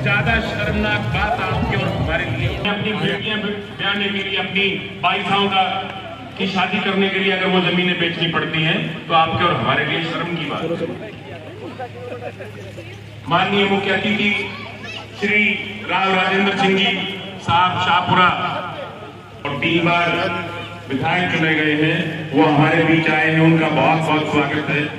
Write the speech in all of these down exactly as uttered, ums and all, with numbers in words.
ज्यादा शर्मनाक बात आपके और हमारे लिए, अपनी बेटियां ब्याने के लिए, अपनी बाईसाओं का की शादी करने के लिए अगर वो जमीनें बेचनी पड़ती हैं तो आपके और हमारे लिए शर्म की बात है। माननीय मुख्य अतिथि श्री राव राजेंद्र सिंह जी साहब शाहपुरा और तीन बार विधायक चुने गए हैं, वो हमारे बीच आए हैं, उनका बहुत बहुत स्वागत है।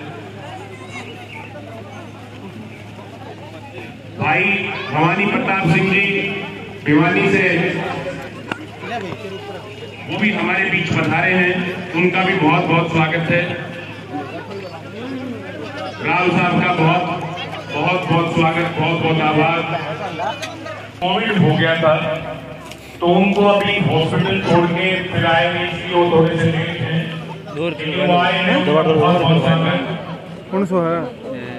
भाई भवानी प्रताप सिंह जी भिवानी से वो भी हमारे बीच पधारे हैं, उनका भी बहुत बहुत स्वागत है। राव साहब का बहुत बहुत बहुत स्वागत, बहुत बहुत आभार। कोविड हो गया था तो उनको अभी हॉस्पिटल छोड़ के फिर आए नहीं, इसलिए वो थोड़े से लेट हैं। वो आए हैं, बहुत बहुत स्वागत। कौन सा है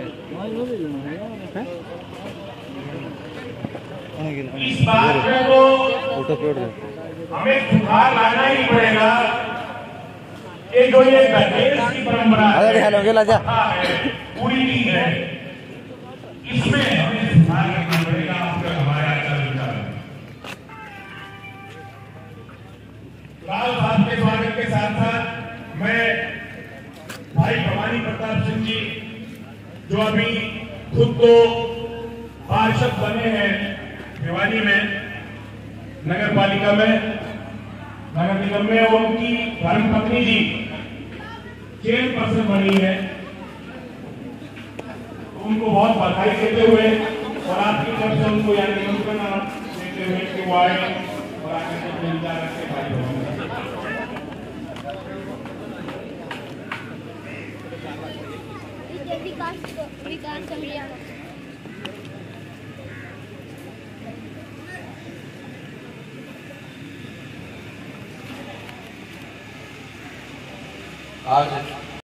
इस बात में तो हमें सुधार लाना ही पड़ेगा। ये जो ये दहेज की परंपरा है पूरी की है, इसमें हमें सुधार करना पड़ेगा। आपका हमारा आचार विचार राव साहब के स्वागत के साथ साथ मैं भाई भवानी प्रताप सिंह जी जो अभी खुद को पार्षद बने हैं भिवानी में नगर पालिका में, नगर निगम में, उनकी धर्मपत्नी जी चेयरपर्सन बनी है, तो उनको बहुत बधाई देते हुए और आपकी तरफ से उनको यानी निमंत्रण देते हुए कि वो आए और आगे से अपने विचार रखे। भाई विकास हरियाणा आज